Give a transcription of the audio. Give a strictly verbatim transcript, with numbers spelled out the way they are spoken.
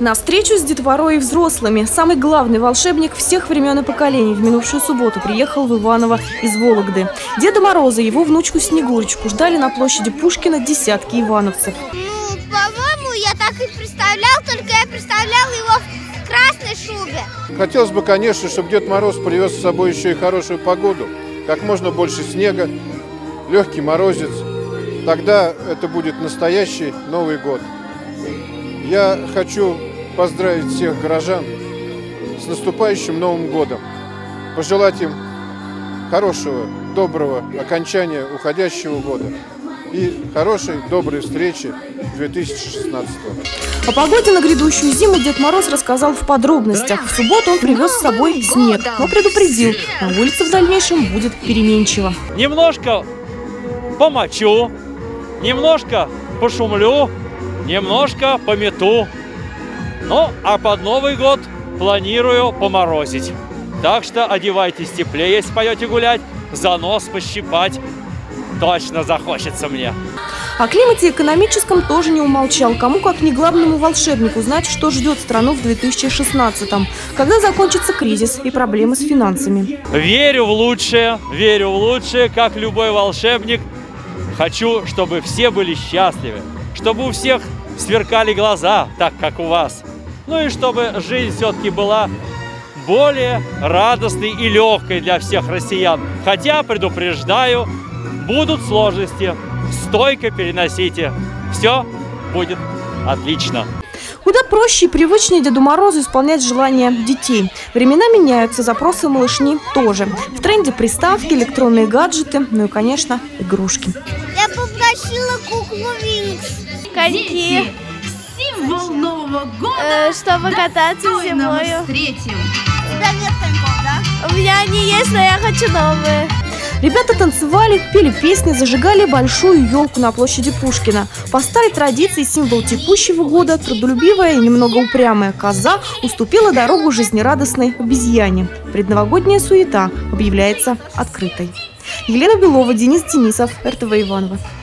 На встречу с детворой и взрослыми самый главный волшебник всех времен и поколений в минувшую субботу приехал в Иваново из Вологды. Деда Мороза и его внучку Снегурочку ждали на площади Пушкина десятки ивановцев. Ну, по-моему, я так и представлял, только я представлял его в красной шубе. Хотелось бы, конечно, чтобы Дед Мороз привез с собой еще и хорошую погоду, как можно больше снега, легкий морозец. Тогда это будет настоящий Новый год. Я хочу поздравить всех горожан с наступающим Новым годом, пожелать им хорошего, доброго окончания уходящего года и хорошей, доброй встречи две тысячи шестнадцатого. О погоде на грядущую зиму Дед Мороз рассказал в подробностях. В субботу он привез с собой снег, но предупредил, на улице в дальнейшем будет переменчиво. Немножко помочу, немножко пошумлю, немножко помету. Ну, а под Новый год планирую поморозить. Так что одевайтесь теплее, если пойдете гулять, за нос пощипать точно захочется мне. О климате экономическом тоже не умолчал. Кому, как не главному волшебнику, знать, что ждет страну в две тысячи шестнадцатом, когда закончится кризис и проблемы с финансами. Верю в лучшее, верю в лучшее, как любой волшебник. Хочу, чтобы все были счастливы, чтобы у всех сверкали глаза, так как у вас. Ну и чтобы жизнь все-таки была более радостной и легкой для всех россиян. Хотя, предупреждаю, будут сложности. Стойко переносите. Все будет отлично. Куда проще и привычнее Деду Морозу исполнять желания детей. Времена меняются, запросы малышни тоже. В тренде приставки, электронные гаджеты, ну и, конечно, игрушки. Я попросила куклу Винкс. Коньки. Символ Нового года. Э, чтобы кататься зимой. У тебя нет коньков, да? У меня они есть, но я хочу новые. Ребята танцевали, пели песни, зажигали большую елку на площади Пушкина. По старой традиции символ текущего года, трудолюбивая и немного упрямая коза, уступила дорогу жизнерадостной обезьяне. Предновогодняя суета объявляется открытой. Елена Белова, Денис Денисов, эр тэ вэ Иваново.